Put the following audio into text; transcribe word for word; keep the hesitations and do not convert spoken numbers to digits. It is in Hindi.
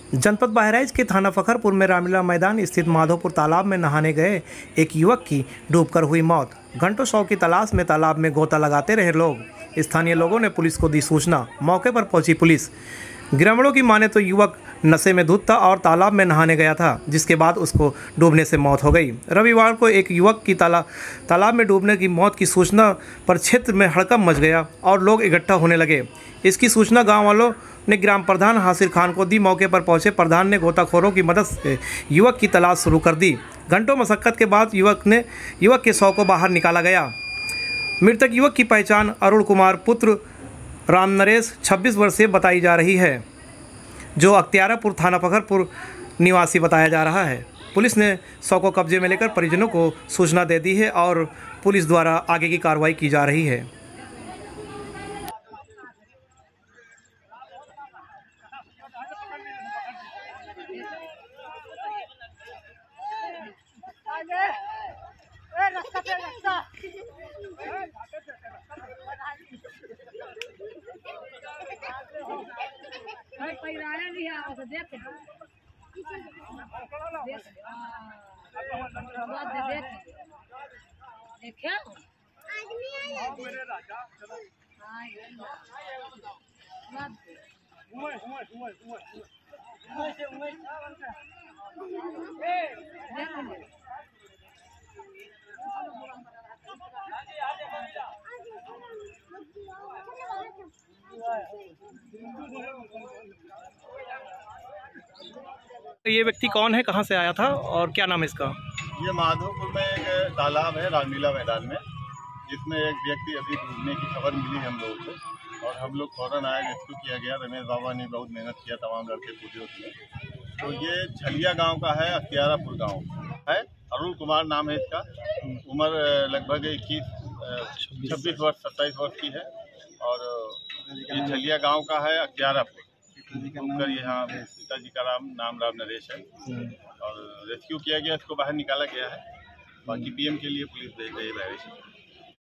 जनपद बहराइच के थाना फखरपुर में रामलीला मैदान स्थित माधोपुर तालाब में नहाने गए एक युवक की डूबकर हुई मौत। घंटों शव की तलाश में तालाब में गोता लगाते रहे लोग। स्थानीय लोगों ने पुलिस को दी सूचना। मौके पर पहुंची पुलिस। ग्रामीणों की माने तो युवक नशे में धुत था और तालाब में नहाने गया था, जिसके बाद उसको डूबने से मौत हो गई। रविवार को एक युवक की ताला तालाब में डूबने की मौत की सूचना पर क्षेत्र में हड़कंप मच गया और लोग इकट्ठा होने लगे। इसकी सूचना गांव वालों ने ग्राम प्रधान हासिर खान को दी। मौके पर पहुंचे प्रधान ने गोताखोरों की मदद से युवक की तलाश शुरू कर दी। घंटों मशक्कत के बाद युवक ने युवक के शव को बाहर निकाला गया। मृतक युवक की पहचान अरुण कुमार पुत्र राम नरेश छब्बीस वर्षीय बताई जा रही है, जो अख्तियारपुर थाना फखरपुर निवासी बताया जा रहा है। पुलिस ने शव को कब्जे में लेकर परिजनों को सूचना दे दी है और पुलिस द्वारा आगे की कार्रवाई की जा रही है। ये व्यक्ति कौन है, कहाँ से आया था और क्या नाम है इसका? ये माधोपुर में एक तालाब है रामलीला मैदान में, जिसमें एक व्यक्ति अभी डूबने की खबर मिली हम लोगों को और हम लोग फौरन आए, रेस्क्यू किया गया। रमेश बाबा ने बहुत मेहनत किया, तमाम लड़के कूदे उसमें। तो ये छलिया गांव का है, अख्तियारपुर गांव है। अरुण कुमार नाम है इसका। उम्र लगभग इक्कीस छब्बीस वर्ष सत्ताईस वर्ष की है और ये छलिया गाँव का है, अख्तियारपुर। डूबकर यहाँ पिताजी का नाम नाम राम नरेश है और रेस्क्यू किया गया, इसको बाहर निकाला गया है। बाकी पीएम के लिए पुलिस भेज रही है।